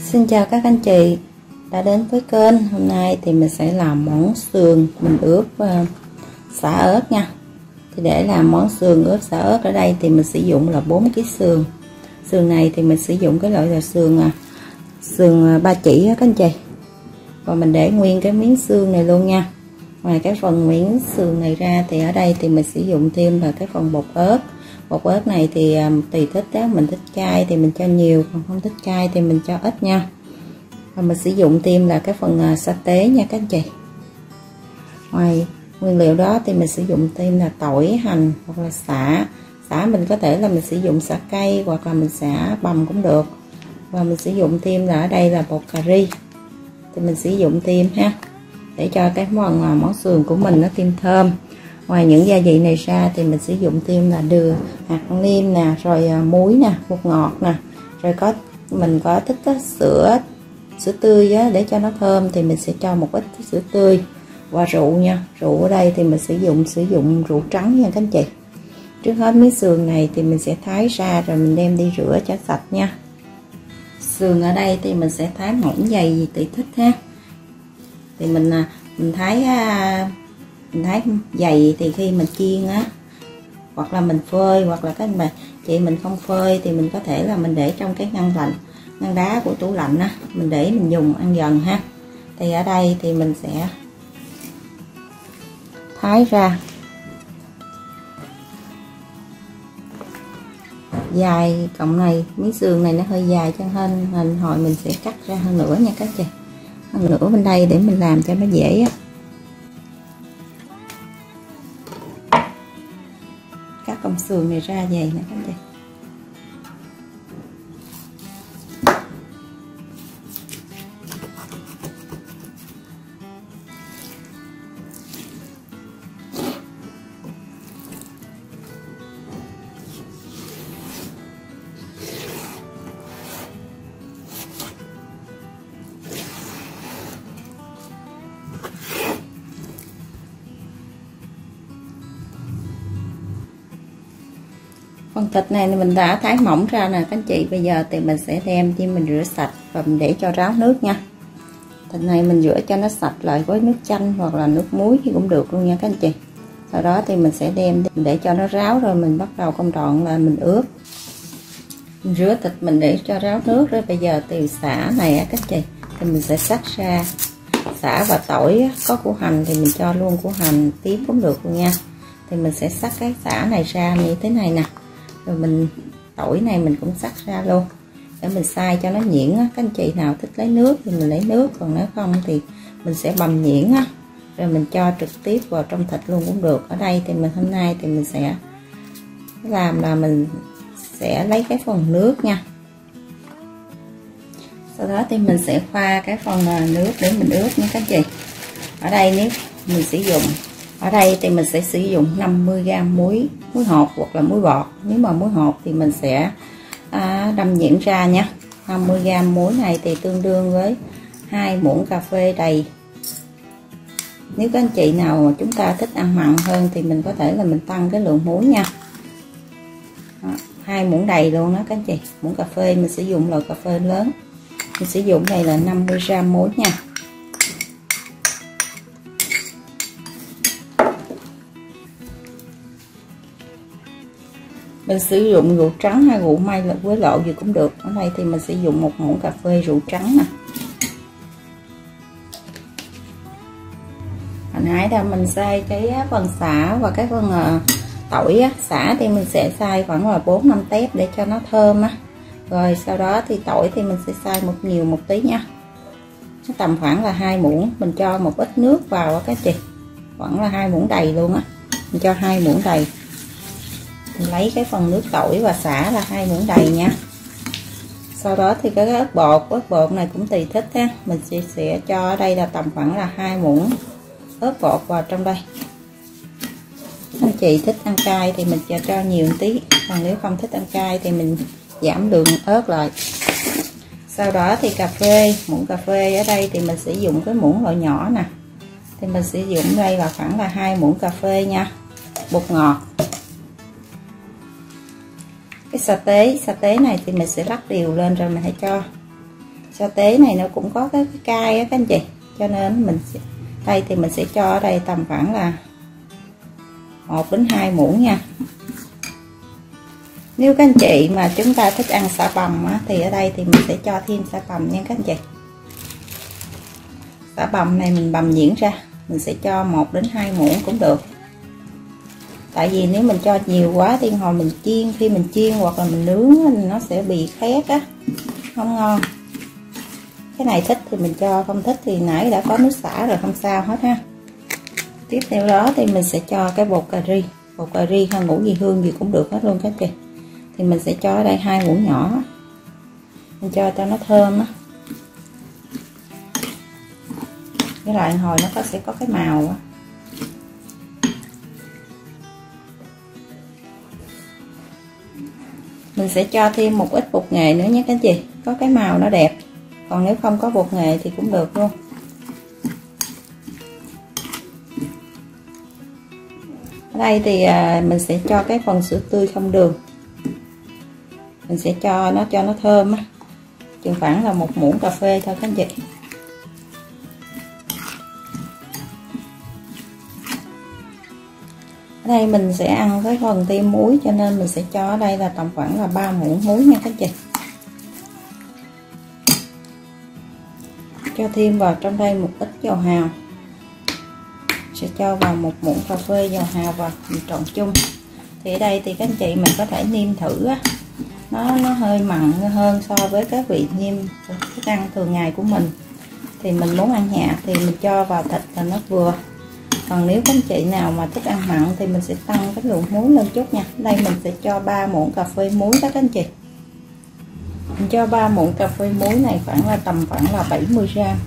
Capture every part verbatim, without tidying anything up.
Xin chào các anh chị đã đến với kênh. Hôm nay thì mình sẽ làm món sườn mình ướp uh, xả ớt nha. Thì để làm món sườn ướp xả ớt ở đây thì mình sử dụng là bốn ký sườn. Sườn này thì mình sử dụng cái loại là sườn uh, sườn uh, ba chỉ các anh chị. Và mình để nguyên cái miếng xương này luôn nha. Ngoài cái phần miếng sườn này ra thì ở đây thì mình sử dụng thêm là cái phần bột ớt. Bột ớt này thì um, tùy thích đó, mình thích cay thì mình cho nhiều, còn không thích cay thì mình cho ít nha. Và mình sử dụng thêm là cái phần uh, sa tế nha các anh chị. Ngoài nguyên liệu đó thì mình sử dụng thêm là tỏi, hành hoặc là sả. Sả mình có thể là mình sử dụng sả cây hoặc là mình sả bằm cũng được. Và mình sử dụng thêm là ở đây là bột cà ri thì mình sử dụng thêm ha, để cho cái món món sườn của mình nó thêm thơm. Ngoài những gia vị này ra thì mình sử dụng thêm là đường, hạt nêm nè, rồi muối nè, bột ngọt nè, rồi có mình có thích có sữa sữa tươi á, để cho nó thơm thì mình sẽ cho một ít sữa tươi, và rượu nha. Rượu ở đây thì mình sử dụng sử dụng rượu trắng nha các anh chị. Trước hết miếng sườn này thì mình sẽ thái ra rồi mình đem đi rửa cho sạch nha. Sườn ở đây thì mình sẽ thái mỏng dày gì tùy thích ha. Thì mình mình thái mình thái dày thì khi mình chiên á, hoặc là mình phơi, hoặc là các bạn chị mình không phơi thì mình có thể là mình để trong cái ngăn lạnh, ngăn đá của tủ lạnh á, mình để mình dùng ăn dần ha. Thì ở đây thì mình sẽ thái ra dài cộng này, miếng sườn này nó hơi dài cho nên hình hồi mình sẽ cắt ra hơn nữa nha các chị, hơn nữa bên đây để mình làm cho nó dễ á. Cắt cọng sườn này ra dày nè các chị. Phần thịt này mình đã thái mỏng ra nè các anh chị. Bây giờ thì mình sẽ đem đi mình rửa sạch và mình để cho ráo nước nha. Thịt này mình rửa cho nó sạch lại với nước chanh hoặc là nước muối thì cũng được luôn nha các anh chị. Sau đó thì mình sẽ đem đi, để cho nó ráo rồi mình bắt đầu công đoạn là mình ướp. Mình rửa thịt mình để cho ráo nước rồi. Bây giờ từ sả này á các anh chị thì mình sẽ xắt ra. Sả và tỏi có củ hành thì mình cho luôn củ hành tím cũng được luôn nha. Thì mình sẽ xắt cái sả này ra như thế này nè. Rồi mình tỏi này mình cũng xắt ra luôn để mình xay cho nó nhuyễn á. Các anh chị nào thích lấy nước thì mình lấy nước, còn nếu không thì mình sẽ bằm nhuyễn á, rồi mình cho trực tiếp vào trong thịt luôn cũng được. Ở đây thì mình hôm nay thì mình sẽ làm là mình sẽ lấy cái phần nước nha. Sau đó thì mình sẽ pha cái phần nước để mình ướp nha các anh chị. Ở đây nếu mình sử dụng Ở đây thì mình sẽ sử dụng năm mươi gam muối muối hột hoặc là muối bọt. Nếu mà muối hột thì mình sẽ à, đâm nhuyễn ra nha. năm mươi gam muối này thì tương đương với hai muỗng cà phê đầy. Nếu các anh chị nào mà chúng ta thích ăn mặn hơn thì mình có thể là mình tăng cái lượng muối nha. Hai muỗng đầy luôn đó các anh chị. Muỗng cà phê mình sử dụng loại cà phê lớn. Mình sử dụng đây là năm mươi gam muối nha. Mình sử dụng rượu trắng hay rượu may là với lộ gì cũng được. Ở đây thì mình sử dụng một muỗng cà phê rượu trắng nè. Hồi nãy là mình xay cái phần sả và cái phần uh, tỏi á. Sả thì mình sẽ xay khoảng là bốn năm tép để cho nó thơm á. Rồi sau đó thì tỏi thì mình sẽ xay một nhiều một tí nha. Nó tầm khoảng là hai muỗng, mình cho một ít nước vào á các chị. Khoảng là hai muỗng đầy luôn á. Mình cho hai muỗng đầy. Mình lấy cái phần nước tỏi và sả là hai muỗng đầy nha. Sau đó thì cái ớt bột, ớt bột này cũng tùy thích ha. Mình sẽ, sẽ cho ở đây là tầm khoảng là hai muỗng ớt bột vào trong đây. Anh chị thích ăn cay thì mình cho cho nhiều một tí, còn nếu không thích ăn cay thì mình giảm lượng ớt lại. Sau đó thì cà phê, muỗng cà phê ở đây thì mình sử dụng cái muỗng loại nhỏ nè. Thì mình sử dụng đây là khoảng là hai muỗng cà phê nha. Bột ngọt. Cái sa tế, sa tế này thì mình sẽ rắc đều lên rồi mình hãy cho sa tế này nó cũng có cái, cái cay á các anh chị, cho nên mình sẽ, đây thì mình sẽ cho ở đây tầm khoảng là một đến hai muỗng nha. Nếu các anh chị mà chúng ta thích ăn sả bằm á, thì ở đây thì mình sẽ cho thêm sả bằm nha các anh chị. Sả bằm này mình bằm nhuyễn ra, mình sẽ cho một đến hai muỗng cũng được. Tại vì nếu mình cho nhiều quá thì hồi mình chiên, khi mình chiên hoặc là mình nướng nó sẽ bị khét á, không ngon. Cái này thích thì mình cho, không thích thì nãy đã có nước xả rồi, không sao hết ha. Tiếp theo đó thì mình sẽ cho cái bột cà ri, bột cà ri hay ngũ vị hương gì cũng được hết luôn các chị. Thì mình sẽ cho ở đây hai muỗng nhỏ, mình cho cho nó thơm á. Với lại hồi nó có sẽ có cái màu á. Mình sẽ cho thêm một ít bột nghệ nữa nhé các chị, có cái màu nó đẹp. Còn nếu không có bột nghệ thì cũng được luôn. Ở đây thì mình sẽ cho cái phần sữa tươi không đường, mình sẽ cho nó cho nó thơm á, chừng khoảng là một muỗng cà phê thôi các anh chị. Ở đây mình sẽ ăn với phần thêm muối, cho nên mình sẽ cho ở đây là tầm khoảng là ba muỗng muối nha các chị. Cho thêm vào trong đây một ít dầu hào, sẽ cho vào một muỗng cà phê dầu hào vào, mình trộn chung. Thì ở đây thì các anh chị mình có thể nêm thử á, nó nó hơi mặn hơn so với các vị nêm thức ăn thường ngày của mình. Thì mình muốn ăn nhạt thì mình cho vào thịt là nó vừa. Còn nếu các anh chị nào mà thích ăn mặn thì mình sẽ tăng cái lượng muối lên chút nha. Đây mình sẽ cho ba muỗng cà phê muối đó các anh chị. Mình cho ba muỗng cà phê muối này khoảng là tầm khoảng là bảy mươi gram.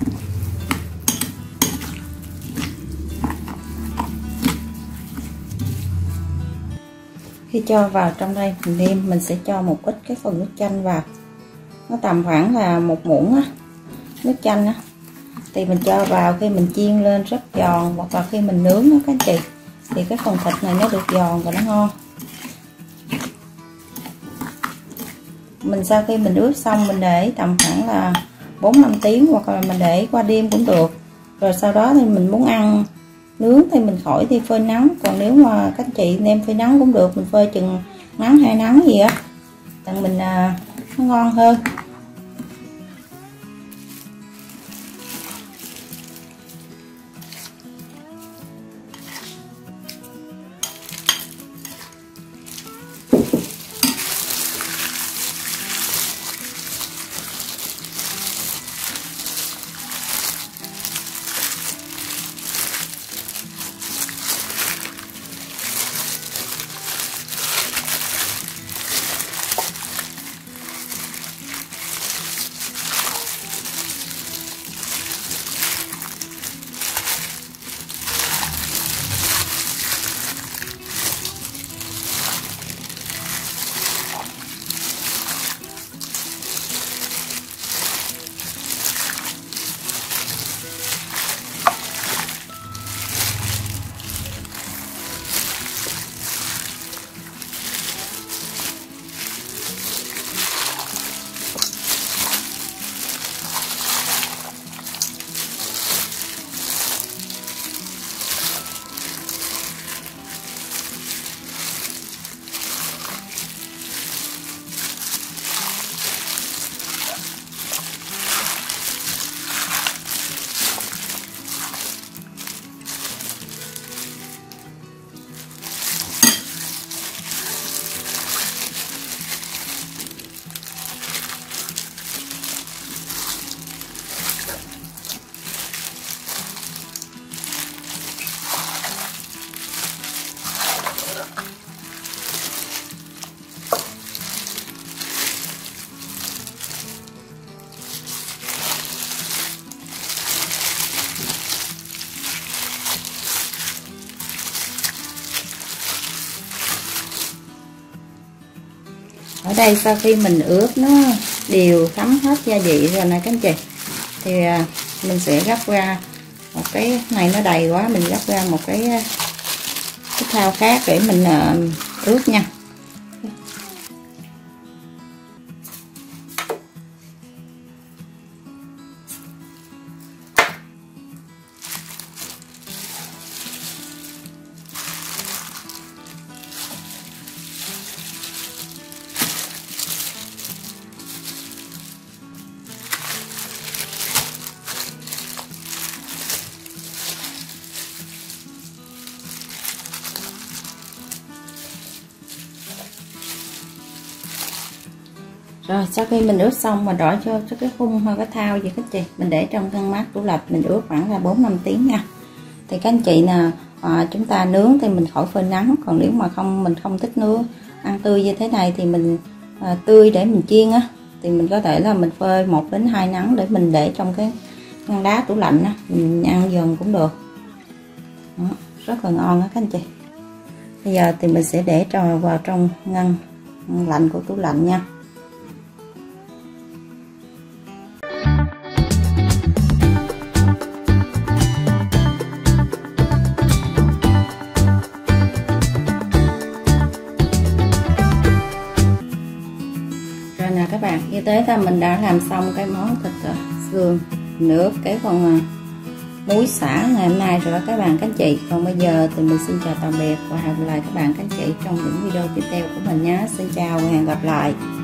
Khi cho vào trong đây mình nêm, mình sẽ cho một ít cái phần nước chanh vào, nó tầm khoảng là một muỗng á, nước chanh á. Thì mình cho vào khi mình chiên lên rất giòn, hoặc là khi mình nướng đó các anh chị, thì cái phần thịt này nó được giòn và nó ngon. Mình sau khi mình ướp xong mình để tầm khoảng là bốn năm tiếng, hoặc là mình để qua đêm cũng được. Rồi sau đó thì mình muốn ăn nướng thì mình khỏi đi phơi nắng. Còn nếu mà các anh chị đem phơi nắng cũng được, mình phơi chừng nắng hai nắng gì á, tặng mình à, nó ngon hơn. Ở đây sau khi mình ướp nó đều thấm hết gia vị rồi nè các anh chị, thì mình sẽ gấp ra một cái này, nó đầy quá mình gấp ra một cái cái thao khác để mình ướp nha. Rồi sau khi mình ướp xong mà đổ cho cho cái khung hay cái thao gì các chị, mình để trong ngăn mát tủ lạnh mình ướp khoảng là bốn năm tiếng nha. Thì các anh chị nè, à, chúng ta nướng thì mình khỏi phơi nắng, còn nếu mà không mình không thích nướng ăn tươi như thế này thì mình à, tươi để mình chiên á, thì mình có thể là mình phơi một đến hai nắng để mình để trong cái ngăn đá tủ lạnh á, mình ăn dần cũng được. Đó, rất là ngon á các anh chị. Bây giờ thì mình sẽ để trò vào trong ngăn, ngăn lạnh của tủ lạnh nha. Rồi nè các bạn, như thế là mình đã làm xong cái món thịt sườn nửa cái con muối xả ngày hôm nay rồi đó các bạn các anh chị. Còn bây giờ thì mình xin chào tạm biệt và hẹn gặp lại các bạn các anh chị trong những video tiếp theo của mình nhé. Xin chào và hẹn gặp lại.